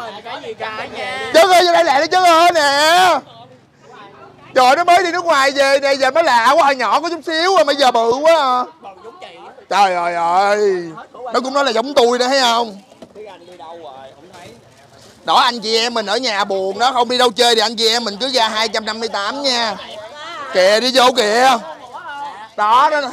cái gì cả nha. Trứng ơi, vô đây lẹ đi Trứng ơi nè. Trời, nó mới đi nước ngoài về nè, giờ mới lạ quá, hồi nhỏ có chút xíu rồi, bây giờ bự quá à. Trời ơi ơi, nó cũng nói là giống tôi đó, thấy không? Đó, anh chị em mình ở nhà buồn đó, không đi đâu chơi thì anh chị em mình cứ ra 258 nha. Kìa, đi vô kìa. Đó, đó.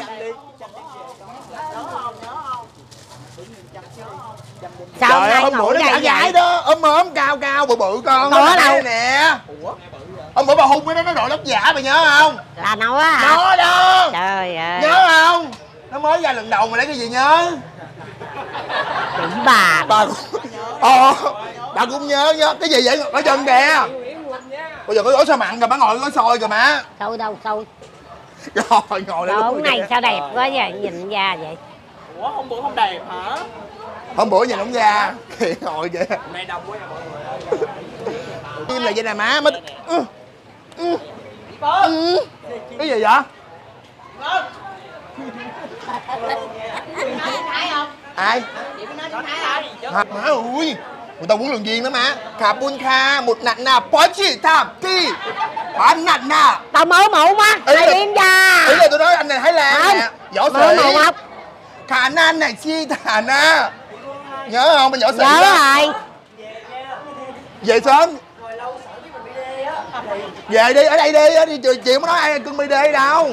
Trời ơi, hôm bữa nó gã gái đó, ốm cao cao bự bự con. Nó đâu nè. Hôm bữa bà hung với nó đội lót giả, mày nhớ không? Là nó á hả? Nó đó. Trời ơi. Nhớ không? Nó mới ra lần đầu mà lấy cái gì nhớ? Đúng bà. Bà cũng nhớ cái gì vậy? Ở chân kìa. Bây giờ có gói sao mặn rồi, bà ngồi gói xôi kìa má. Xôi đâu xôi. Rồi ngồi đây. Hôm này sao đẹp quá vậy, nhìn ra vậy. Ủa, hôm bữa không đẹp hả? Hôm bữa nhìn không ra. Kìa ngồi kìa. Nay đông quá mọi người. Im là vậy nè má. Cái gì vậy? Ai? Má ui, người ta huấn luyện viên đó má. Kapun kha, một nặn nà, bó chỉ thảm ti. Bán nặn nà. Tao mới mẫu mắt, mày im ra. Ý là tôi nói anh này Thái Lan nè. Võ sĩ. Mới mẫu mắt. Khả năng này chi thả na. Nhớ không, bên võ sĩ nhớ rồi. Về sớm. Về đi, ở đây đi, chị không nói ai cưng BD đâu.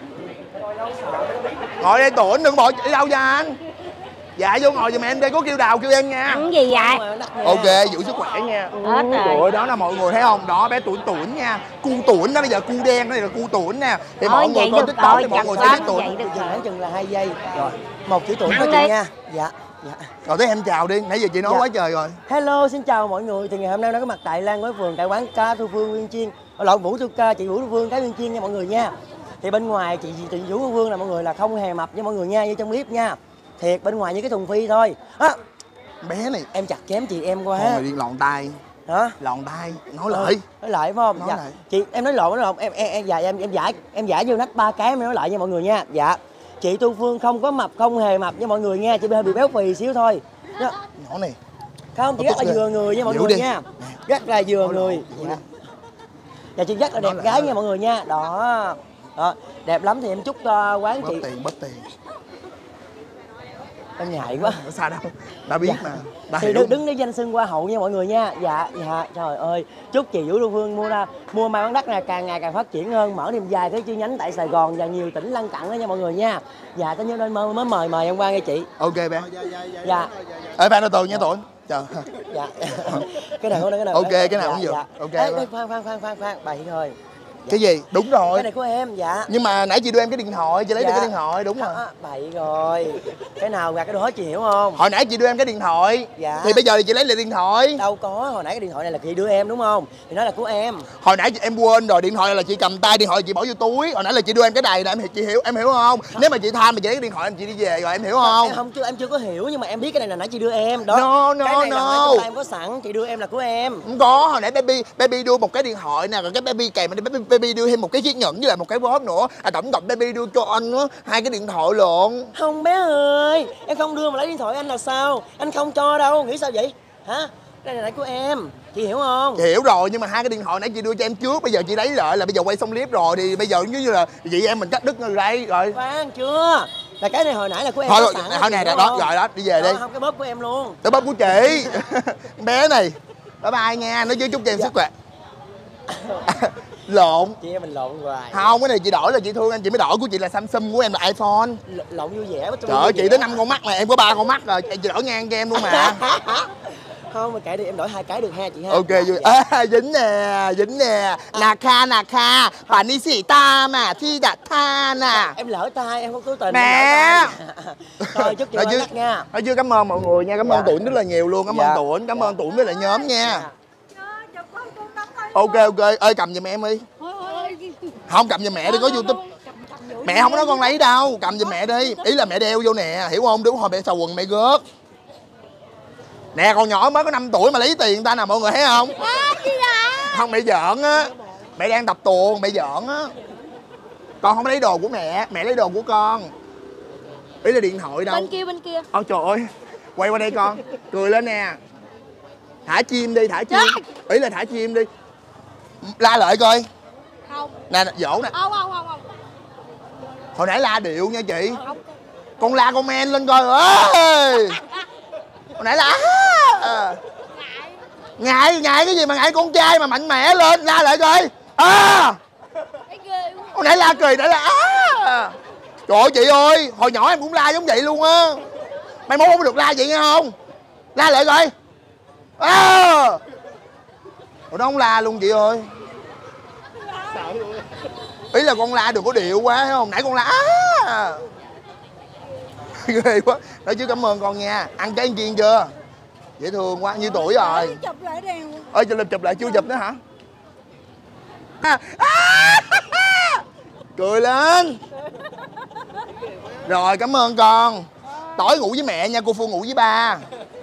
Ngồi đây tuổn, đừng bỏ đi đâu ra anh. Dạ vô ngồi giùm em đi, có kêu đào kêu em nha. Ăn gì vậy? Ok, giữ sức khỏe nha. Hết rồi. Ôi, đó là mọi người thấy không? Đó, bé tuổn nha. Cu tuổn đó, bây giờ cu đen đó là cu tuổn nè. Thì mọi người coi TikTok thì mọi người sẽ biết tuổn. Khoảng chừng là 2 giây. Rồi, một chữ tuổn thôi chị nha. Dạ. Rồi tới em chào đi, nãy giờ chị nói quá trời rồi. Hello, xin chào mọi người. Thì ngày hôm nay nó có mặt tại Lan Quế Vườn, tại quán cá Thu Phương Nguyên Chiên. Lộn chị Vũ Thu Phương cá Nguyên Chiên nha mọi người nha. Thì bên ngoài chị Vũ Thu Phương là mọi người là không hề mập nha mọi người nha, như trong clip nha. Thiệt, bên ngoài như cái thùng phi thôi. Bé này em chặt chém chị em quá. Thôi mày đi lòn tay. Hả? Lòn tay, nói lại. Nói lại phải không? Nói dạ. lại. Chị em nói lộn không? Em giải vô nách 3 cái em nói lại nha mọi người nha. Dạ. Chị Thu Phương không có mập, không hề mập nha mọi người nha, chị hơi bị béo phì xíu thôi. Nhỏ này. Không, chị rất là vừa người nha mọi người nha. Rất là vừa người. Dạ chị rất là đẹp gái nha mọi người nha. Đó. Đó, đẹp lắm thì em chúc quán chị Bớt tiền. Em ngại quá. Sao đâu, đã biết mà. Thì đứng để danh xưng hoa hậu nha mọi người nha. Dạ, trời ơi. Chúc chị Vũ Thu Phương mua mai bán đắt là càng ngày càng phát triển hơn, mở thêm dài cái chi nhánh tại Sài Gòn và nhiều tỉnh lân cận đó nha mọi người nha. Dạ, tới nhớ nên mới mời em qua nghe chị. Ok bé. Dạ. Ê bạn từ nha tuổi. Trời. Dạ. Cái nào ok, cái nào cũng được. Dạ. Ok. Ê, khoan, bậy thôi. Dạ. Cái gì? Đúng rồi. Cái này của em, dạ. Nhưng mà nãy chị đưa em cái điện thoại, chị lấy được cái điện thoại, đúng rồi. Bậy rồi. Cái nào gạt cái đó hết chị hiểu không? Hồi nãy chị đưa em cái điện thoại. Dạ. Thì bây giờ thì chị lấy lại điện thoại. Đâu có, hồi nãy cái điện thoại này là chị đưa em đúng không? Thì nói là của em. Hồi nãy em quên rồi, điện thoại là chị cầm tay, điện thoại chị bỏ vô túi. Hồi nãy là chị đưa em cái này nè, chị hiểu, em hiểu không? Nếu mà chị tham thì chị lấy cái điện thoại em chị đi về rồi, em hiểu không? Em chưa có hiểu, nhưng mà em biết cái này là nãy chị đưa em đó. No. Cái này là em có sẵn, chị đưa em là của em. Không có, hồi nãy baby đưa một cái điện thoại nè, rồi cái baby kèm baby đưa thêm một cái chiếc nhẫn với lại một cái vót nữa. Tổng cộng baby đưa cho anh á 2 cái điện thoại lộn. Không bé ơi, em không đưa mà lấy điện thoại anh là sao? Anh không cho đâu, nghĩ sao vậy? Hả? Cái này là của em, chị hiểu không? Chị hiểu rồi, nhưng mà 2 cái điện thoại nãy chị đưa cho em trước, bây giờ chị lấy lại là bây giờ quay xong clip rồi thì bây giờ như là chị em mình cắt đứt người đây rồi. Khoan chưa? Là cái này hồi nãy là của em. Thôi này đó, rồi đó, đi về đi. Không, cái bóp của em luôn. Cái bóp của chị. Bé này. Bye bye nha, nói chúc cho em sức khỏe. Lộn. Chị em mình lộn hoài. Không, cái này chị đổi là chị thương anh, chị mới đổi, của chị là Samsung, của em là iPhone. Lộn vui vẻ quá. Trời ơi, chị tới 5 con mắt này, em có 3 con mắt rồi, chị đổi ngang cho em luôn mà. Không mà kệ đi, em đổi 2 cái được ha chị ha. Ok vui. Dính nè. Nà kha, bạn đi xỉ ta mà thi đã tha nè. Em lỡ tay, em không cố tình. Mẹ. Thôi chúc chị bán đắt nha. Nói chưa, cảm ơn mọi người nha, cảm ơn Tuấn rất là nhiều luôn, cảm ơn Tuấn, cảm ơn Tuấn với lại nhóm nha. Ok, ơi cầm giùm em đi. Không, cầm giùm mẹ đi, có YouTube. Mẹ không nói con lấy đâu, cầm giùm mẹ đi. Ý là mẹ đeo vô nè, hiểu không? Đúng hồi mẹ xào quần mẹ gớt. Nè, con nhỏ mới có 5 tuổi mà lấy tiền người ta nè, mọi người thấy không? Không, mẹ giỡn á. Mẹ đang tập tuồng, mẹ giỡn á. Con không lấy đồ của mẹ lấy đồ của con. Ý là điện thoại đâu. Bên kia. Ôi trời ơi. Quay qua đây con, cười lên nè. Thả chim đi, thả chim. Ý là thả chim đi. La lại coi. Không. Nè, dỗ nè. Không. Hồi nãy la điệu nha chị. Con la con men lên coi. Ơi. Hồi nãy là ngại cái gì mà ngại, con trai mà mạnh mẽ lên, la lại coi. Hồi nãy la cười đã là Trời ơi chị ơi, hồi nhỏ em cũng la giống vậy luôn á. Mai mốt không được la vậy nghe không? La lại coi. Hồi đó không la luôn chị ơi. Ý là con la đừng có điệu quá, thấy không? Nãy con la ghê quá. Nói chứ cảm ơn con nha. Ăn cái chiên chưa? Dễ thương quá, nhiêu tuổi rồi? Chụp lại đèn. Ơi chụp lại chưa chụp nữa hả? Cười lên. Rồi cảm ơn con. Tối ngủ với mẹ nha, cô Phương ngủ với ba.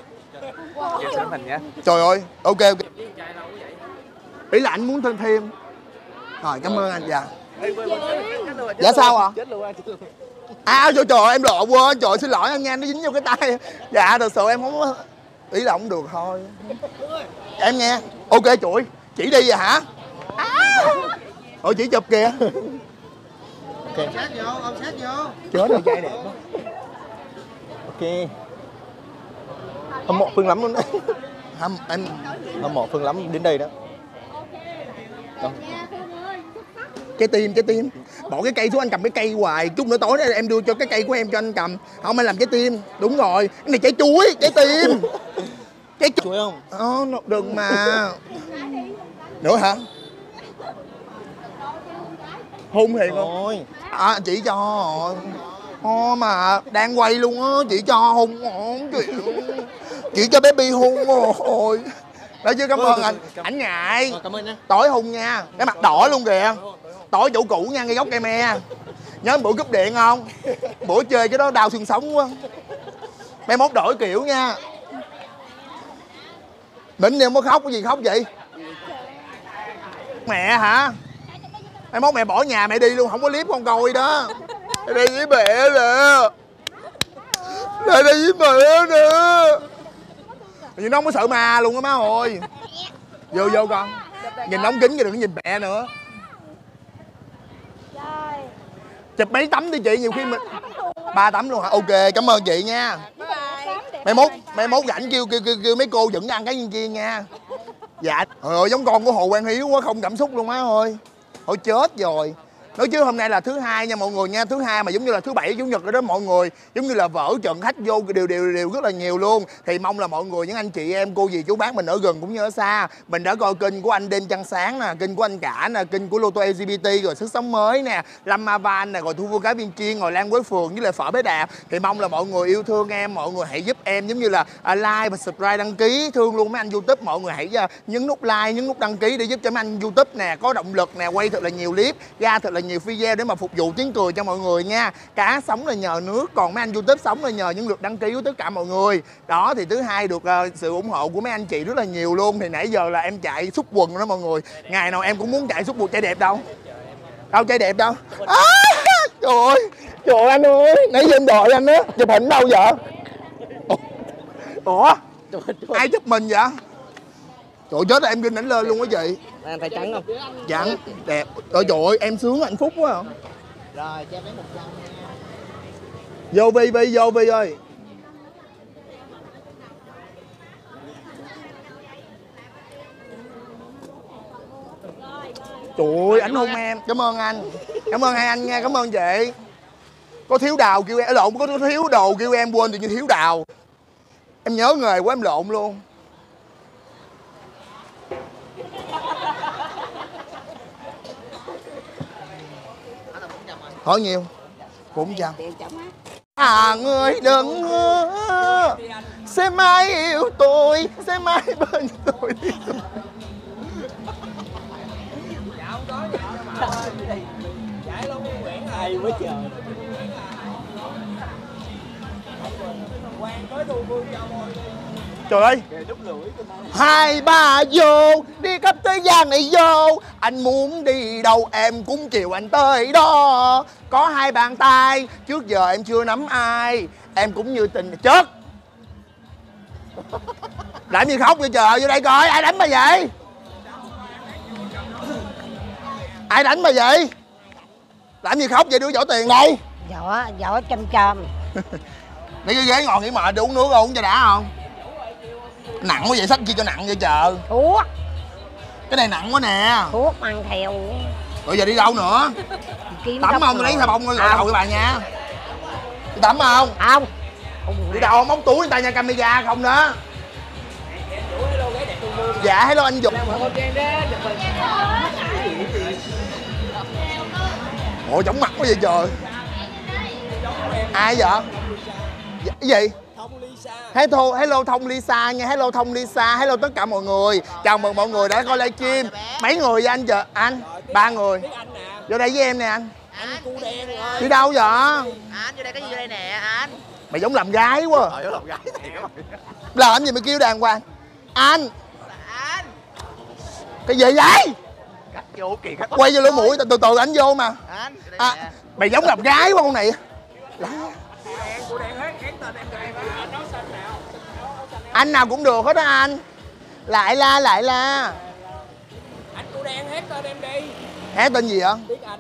Trời ơi, ok. Ý là anh muốn thêm. Rồi cảm ơn anh. Dạ. Dạ sao ạ? Trời ơi em lộn quên. Trời xin lỗi anh nha, nó dính vô cái tay. Dạ thật sự em không. Ý là không được thôi. Em nghe. Ok chuỗi. Chỉ đi vậy hả? Ôi chỉ chụp kìa. Ok. Sát vô, ông sát vô. Chết rồi trai đẹp quá. Ok. Hâm mộ Phương lắm luôn đấy. Em hâm mộ Phương lắm đến đây đó. Trái tim. Bỏ cái cây xuống, anh cầm cái cây hoài. Chút nữa tối em đưa cho cái cây của em cho anh cầm. Không, anh làm trái tim. Đúng rồi. Cái này trái chuối, trái tim. Trái chuối không? Đừng mà. Nữa hả? Hôn thiệt không? Chị cho. Mà đang quay luôn á, chị cho hôn chị cho baby hôn rồi. Đó chứ cảm ơn anh. Ảnh ngại. Cảm ơn anh. Tối hôn nha. Cái mặt đỏ luôn kìa. Tối chỗ cũ nha, ngay góc cây me. Nhớ bữa cúp điện không? Bữa chơi cái đó đau xương sống quá. Mai mốt đổi kiểu nha. Đỉnh đi, không có khóc, cái gì khóc vậy? Mẹ hả? Mai mốt mẹ bỏ nhà mẹ đi luôn, không có clip con coi đó. Đây với mẹ nè. Đây với mẹ nè. Nhìn nó không có sợ ma luôn á má ơi. Vô con. Nhìn ống kính rồi đừng nhìn mẹ nữa. Chụp mấy tấm đi chị, nhiều khi mình 3 tấm luôn hả? Ok, cảm ơn chị nha. Mai mốt rảnh kêu mấy cô dẫn ăn cái chiên nha. Dạ. Trời ơi giống con của Hồ Quang Hiếu quá, không cảm xúc luôn má ơi. Thôi chết rồi. Nói chứ hôm nay là thứ hai nha mọi người nha, thứ hai mà giống như là thứ bảy chủ nhật rồi đó mọi người, giống như là vỡ trận khách vô đều rất là nhiều luôn. Thì mong là mọi người, những anh chị em cô dì chú bác mình ở gần cũng như ở xa, mình đã coi kênh của anh Đêm Trăng Sáng nè, kênh của anh Cả nè, kênh của Lô Tô LGBT, rồi Sức Sống Mới nè, Lâm Ma Van nè, rồi Thu Vua Cá Viên Chiên, rồi Lan Quế Phường với lại Phở Bé Đạp. Thì mong là mọi người yêu thương em, mọi người hãy giúp em giống như là like và subscribe, đăng ký. Thương luôn mấy anh YouTube, mọi người hãy nhấn nút like, nhấn nút đăng ký để giúp cho mấy anh YouTube nè có động lực nè, quay thật là nhiều clip, ra thật là nhiều video để mà phục vụ tiếng cười cho mọi người nha. Cá sống là nhờ nước, còn mấy anh YouTube sống là nhờ những lượt đăng ký của tất cả mọi người. Đó thì thứ hai được sự ủng hộ của mấy anh chị rất là nhiều luôn. Thì nãy giờ là em chạy xúc quần đó mọi người. Ngày nào em cũng muốn chạy xúc quần. Trai đẹp đâu? Đâu trai đẹp đâu? Trời ơi anh ơi, nãy giờ em đòi anh á. Chụp hình đâu vậy? Ủa? Ai chụp mình vậy? Trời ơi, chết rồi, em ginh ảnh lên luôn á chị. Anh phải trắng không? Trắng, đẹp. Trời ơi, em sướng hạnh phúc quá à. Rồi, cho em lấy 100 nha. Vô Vi ơi. Trời ơi, ảnh hôn em. Cảm ơn anh. Cảm ơn hai anh nha, cảm ơn chị. Có thiếu đào kêu em, lộn, có thiếu đồ kêu em quên tự nhiên thiếu đào. Em nhớ nghề quá em lộn luôn. Hỏi nhiều 400. Người đừng hứa sẽ mãi yêu tôi, sẽ mãi bên tôi đi. Hay quá trời. Trời ơi, 2, 3 vô, đi khắp thế gian này vô. Anh muốn đi đâu em cũng chiều anh tới đó. Có 2 bàn tay, trước giờ em chưa nắm ai. Em cũng như tình chết. Làm gì khóc vậy trời, vô đây coi, ai đánh bà vậy? Ai đánh bà vậy? Làm gì khóc vậy, đưa vỏ tiền đây. Vỏ châm châm. Đi cái ghế ngồi nghỉ mệt, đi uống nước không cho đã không? Nặng quá vậy, xách chi cho nặng vậy trời. Thuốc. Cái này nặng quá nè. Thuốc mang theo. Rồi giờ đi đâu nữa? Tắm không? Tôi lấy xà bông gọi đầu cho bà nha. Đi tắm không? Không. Đi đâu không? Móc túi người ta nha, camera không đó. Dạ hello anh Dục. Ủa chóng mặt quá vậy trời. Ai vậy? Dạ, cái gì? Hello Thông Lisa nha, hello Thông Lisa, hello tất cả mọi người. Chào mừng mọi người đã coi livestream. Mấy người vậy anh chờ? Anh? 3 người. Vô đây với em nè anh. Anh cu đen rồi. Đi đâu vậy? Anh vô đây cái gì đây nè anh? Mày giống làm gái quá. Làm gái thiệt á. Làm gì mày kêu đàng hoàng? Anh. Anh. Cái gì vậy? Cắt vô kìa khách. Quay vô lỗ mũi từ từ anh vô mà. Anh. À, mày giống làm gái quá con này. Cu đen hết tên em đây. Anh nào cũng được hết á anh. Lại la. Anh cu đen hết tên em đi. Hé tên gì vậy? Biết anh.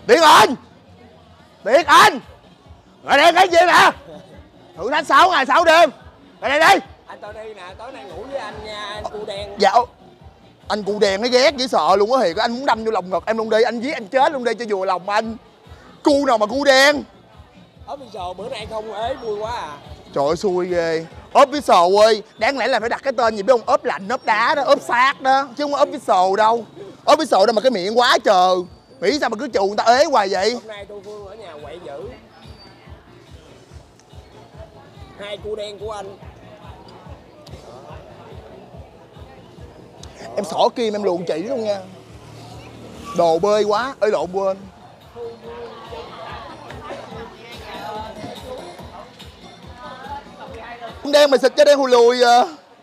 Biết anh. Rồi đây cái gì nè? Thử thách 6 ngày 6 đêm. Rồi đây đi. Anh tôi đi nè, tối nay ngủ với anh nha, anh cu đen. Dạ. Anh cụ đèn nó ghét dễ sợ luôn á Hiền. Anh muốn đâm vô lòng ngực em luôn đi, anh giết anh chết luôn đi cho vừa lòng anh. Cu nào mà cu đen. Official bữa nay không ế vui quá à. Trời ơi xui ghê. Official ơi, đáng lẽ là phải đặt cái tên gì biết không? Ốp lạnh, ốp đá đó, ốp xác đó, chứ không có official đâu. Official đâu mà cái miệng quá trời. Nghĩ sao mà cứ chù người ta ế hoài vậy? Hôm nay Thu Phương ở nhà quậy dữ. 2 cu đen của anh. Em xỏ kim em luồn chỉ luôn nha. Đồ bơi quá, ơi lộn quên. Con đen mày xịt cho đen hù lùi à.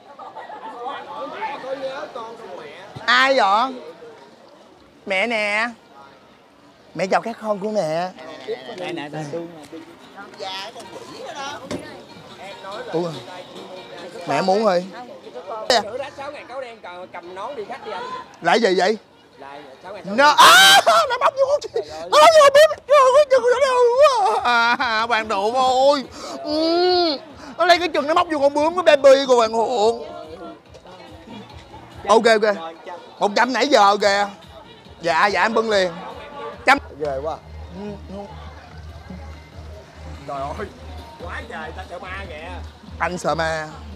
Ai vậy? Mẹ nè. Mẹ chào các con của mẹ. Ủa, mẹ muốn rồi. Thử đá 6 ngày cáo đen cầm nón đi khách đi anh. Lại gì vậy? Lại 6 ngày. Nó nó bóc vô con chị. Nó vô bếp. Hoàng độ ơi. Nó lấy cái chừng nó móc vô con bướm cái baby của Hoàng Hượng. Ok. 100 nãy giờ kìa. Dạ em bưng liền. Trăm. Ghê quá. Trời ơi. Quá trời ta sợ ma kìa. Anh sợ ma.